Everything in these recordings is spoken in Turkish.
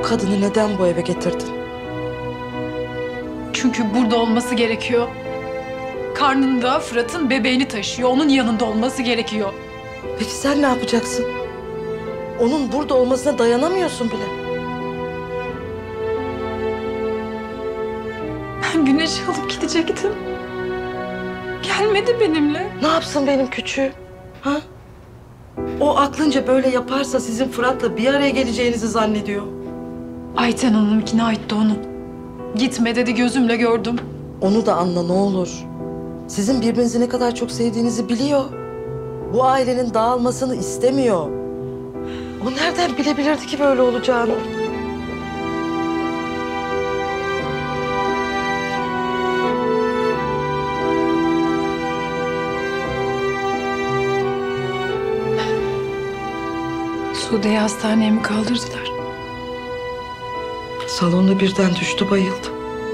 kadını neden bu eve getirdin? Çünkü burada olması gerekiyor. Karnında Fırat'ın bebeğini taşıyor. Onun yanında olması gerekiyor. Peki sen ne yapacaksın? Onun burada olmasına dayanamıyorsun bile. Ben Güneş'i alıp gidecektim. Gelmedi benimle. Ne yapsın benim küçüğüm? Ha? O aklınca böyle yaparsa sizin Fırat'la bir araya geleceğinizi zannediyor. Ayten Hanım ikna etti onu. Gitme dedi, gözümle gördüm. Onu da anla ne olur. Sizin birbirinizi ne kadar çok sevdiğinizi biliyor. Bu ailenin dağılmasını istemiyor. O nereden bilebilirdi ki böyle olacağını? Sude'yi hastaneye mi kaldırdılar? Salonda birden düştü, bayıldı.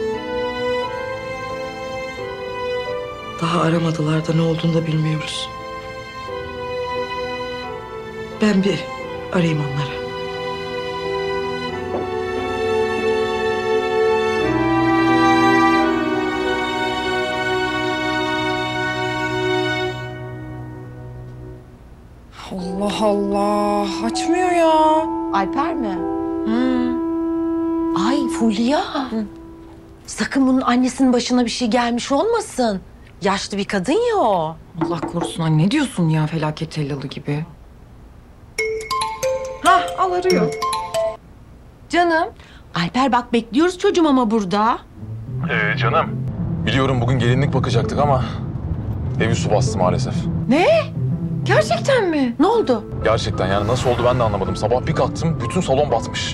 Daha aramadılar da ne olduğunu da bilmiyoruz. Ben bir arayayım onları. Allah Allah. Açmıyor ya. Alper mi? Hı. Ay Fulya. Sakın bunun annesinin başına bir şey gelmiş olmasın. Yaşlı bir kadın ya o. Allah korusun anne. Ne diyorsun ya felaket tellalı gibi? Al arıyor. Canım. Alper bak bekliyoruz çocuğum ama burada. Canım. Biliyorum bugün gelinlik bakacaktık ama evi su bastı maalesef. Ne? Gerçekten mi? Ne oldu? Gerçekten yani nasıl oldu ben de anlamadım. Sabah bir kalktım bütün salon batmış.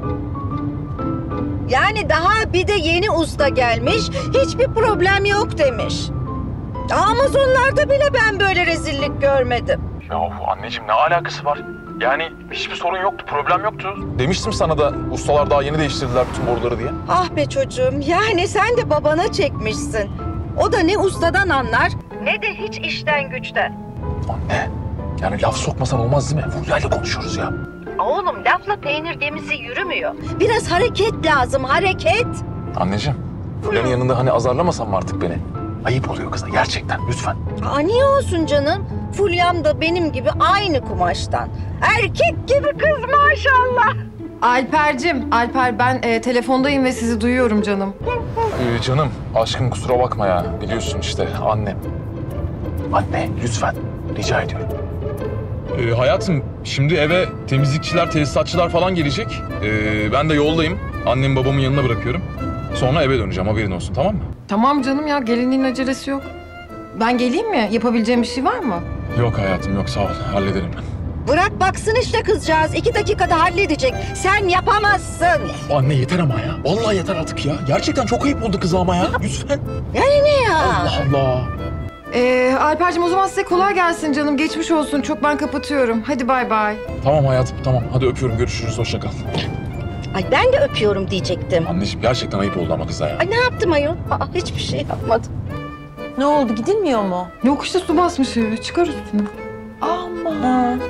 Yani daha bir de yeni usta gelmiş, hiçbir problem yok demiş. Amazonlarda bile ben böyle rezillik görmedim. Ya anneciğim ne alakası var? Yani hiçbir sorun yoktu, problem yoktu. Demiştim sana da ustalar daha yeni değiştirdiler bütün boruları diye. Ah be çocuğum, yani sen de babana çekmişsin. O da ne ustadan anlar, ne de hiç işten güçten. Anne, yani laf sokmasan olmaz değil mi? Fulya'yla konuşuyoruz ya. Oğlum lafla peynir gemisi yürümüyor. Biraz hareket lazım, hareket. Anneciğim, Fulya'nın yanında hani azarlamasan mı artık beni? Ayıp oluyor kıza gerçekten, lütfen. Aa, niye olsun canım? Fulyam da benim gibi aynı kumaştan. Erkek gibi kız maşallah. Alper ben telefondayım ve sizi duyuyorum canım. Canım, aşkım kusura bakma ya. Biliyorsun işte annem. Anne, lütfen. Rica ediyorum. Hayatım, şimdi eve temizlikçiler, tesisatçılar falan gelecek. Ben de yoldayım. Annemi babamın yanına bırakıyorum. Sonra eve döneceğim, haberin olsun, tamam mı? Tamam canım ya gelinliğin acelesi yok. Ben geleyim mi? Yapabileceğim bir şey var mı? Yok hayatım, yok sağ ol. Hallederim ben. Bırak baksın işte kızcağız. 2 dakikada halledecek. Sen yapamazsın. Anne yeter ama ya. Vallahi yeter artık ya. Gerçekten çok ayıp oldu kıza ama ya. Lütfen. Yani ne ya? Allah Allah. Alper'cim o zaman size kolay gelsin canım. Geçmiş olsun. Çok ben kapatıyorum. Hadi bay bay. Tamam hayatım, tamam. Hadi öpüyorum, görüşürüz. Hoşça kal. Ay ben de öpüyorum diyecektim. Anneciğim gerçekten ayıp oldu ama kıza ya. Ay ne yaptım ayol? Aa, hiçbir şey yapmadım. Ne oldu gidilmiyor mu? Yok işte su basmış eve. Çıkar üstüne. Aman.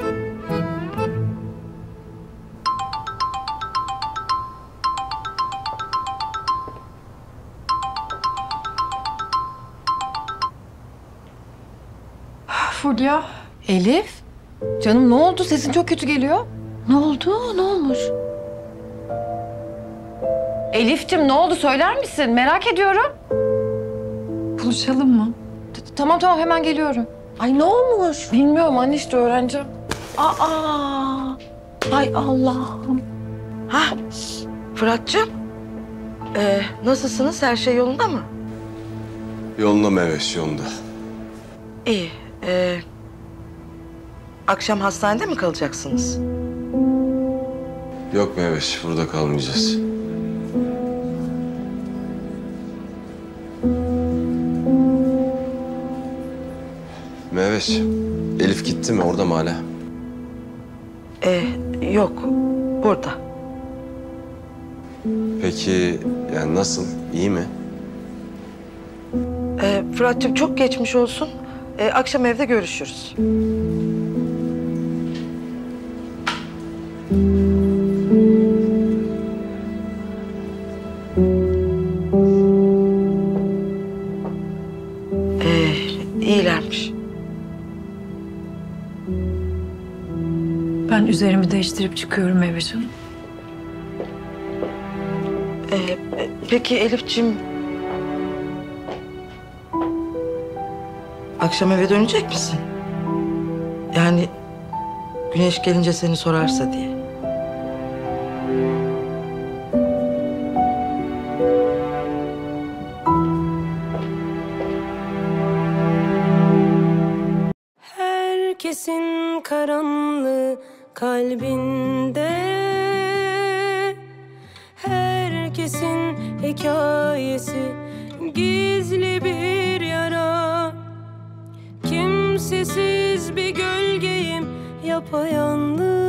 Fulya. Elif. Canım ne oldu? Sesin çok kötü geliyor. Ne oldu? Ne olmuş? Elif'cim ne oldu söyler misin? Merak ediyorum. Buluşalım mı? Tamam hemen geliyorum. Ay ne olmuş? Bilmiyorum anne işte öğreneceğim. Aa. Ay Allah'ım. Ha, Fırat'cığım. Nasılsınız? Her şey yolunda mı? Yolunda Meveş, yolunda. İyi. Akşam hastanede mi kalacaksınız? Yok Meveş, burada kalmayacağız. Meveş, Elif gitti mi? Orada mı hala? Yok. Burada. Peki, yani nasıl? İyi mi? Fırat'cığım çok geçmiş olsun. Akşam evde görüşürüz. Ben üzerimi değiştirip çıkıyorum Meyveş Hanım. Peki Elif'ciğim... Akşam eve dönecek misin? Yani Güneş gelince seni sorarsa diye. Herkesin karanlığı kalbinde, herkesin hikayesi gizli bir yara. Kimsesiz bir gölgeyim yapayalnız.